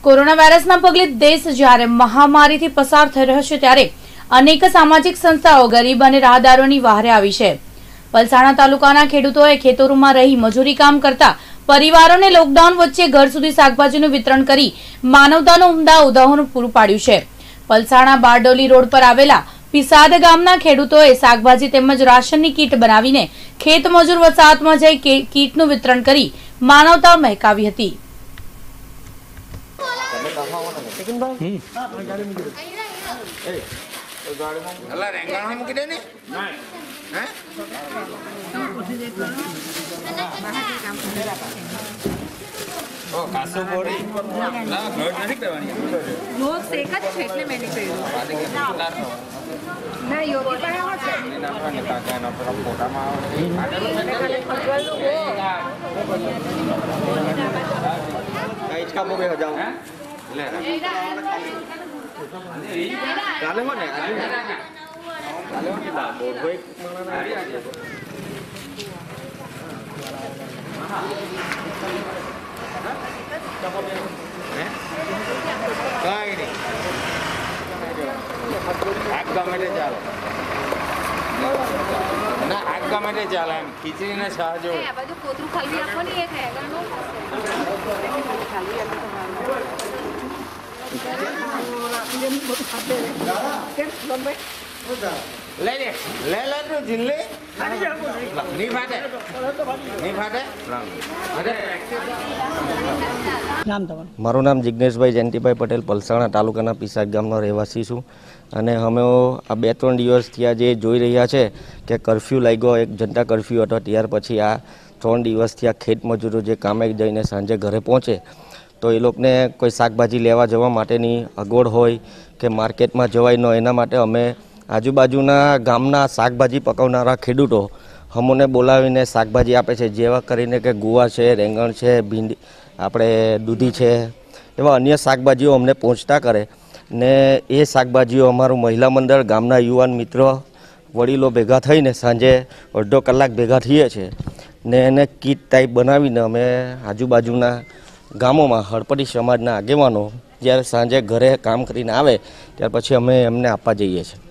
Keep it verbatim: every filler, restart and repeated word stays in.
Corona વાયરસના પગલે દેશ જ્યારે મહામારીથી પસાર થઈ રહ્યો છે ત્યારે અનેક સામાજિક સંસ્થાઓ ગરીબ અને રાહદારોની વહારે આવી છે। પલસાણા તાલુકાના ખેડૂતોએ ખેતરોમાં રહી મજૂરી કામ કરતા પરિવારોને લોકડાઉન વચ્ચે ઘર સુધી શાકભાજીનું વિતરણ કરી માનવતાનું ઉમદા ઉદાહરણ પૂરું પાડ્યું છે। પલસાણા બારડોલી રોડ પર આવેલા पिसाद गामना खेडूतोए शाकभाजी तेमज राशननी किट बनावीने खेत मजूर वसाहतमां जई किटनुं वितरण करी मानवता महकावी हती। ओ कासो बोरी ना घट नहीं करवानी रोज सेक ज છે એટલે મેને કહ્યું ના યોગી પણ આવો છે ના પણ કાકા ના પર ફોટામાં આવે કઈ ઇચકા મોગે હો જાઓ લે ગાલે મને ગાલે મને ના બોલ કોઈ માણા ના કાઈ નહીં આગા માટે ચાલો ના આગા માટે ચાલે એમ ખીચડી ને શાહ જો આ બધું કોતરું ખાલી આપો ને એક હેગાનો ખાલી લે લે લે લે તો જિલ્લે ની ફાટે ની ફાટે મારું નામ જિગ્નેશભાઈ જયંતિભાઈ પટેલ પલસાણા તાલુકાના પિસાદ ગામનો રહેવાસી છું અને અમે આ બે ત્રણ દિવસથી આ જે જોઈ રહ્યા છે કે કરફ્યુ લાગ્યો એક જનતા કરફ્યુ હતો ત્યાર પછી આ ત્રણ દિવસથી આ ખેત મજૂરો જે કામે જઈને સાંજે ઘરે પહોંચે તો એ લોકોને કોઈ શાકભાજી લેવા જવા માટેની અગવડ હોય કે માર્કેટમાં જવાય ન એના માટે અમે આજુબાજુના ગામના શાકભાજી પકવનારા ખેડૂતો અમોને બોલાવીને શાકભાજી આપે છે જેવા કરીને કે ગુવાર છે રેંગણ છે ભીંડી આપણે દૂધી છે એવા અન્ય શાકભાજીઓ અમને પહોંચતા કરે ને એ શાકભાજીઓ અમારું મહિલા મંડળ ગામના યુવાન મિત્રો વડીલો ભેગા થઈને સાંજે અડધો કલાક ભેગા થઈએ છીએ ને એને કીટ ટાઈપ બનાવીને અમે આજુબાજુના ગામોમાં હળપટી સમાજના આગેવાનો જ્યારે સાંજે ઘરે કામ કરીને આવે ત્યાર પછી અમે એમને આપવા જઈએ છીએ।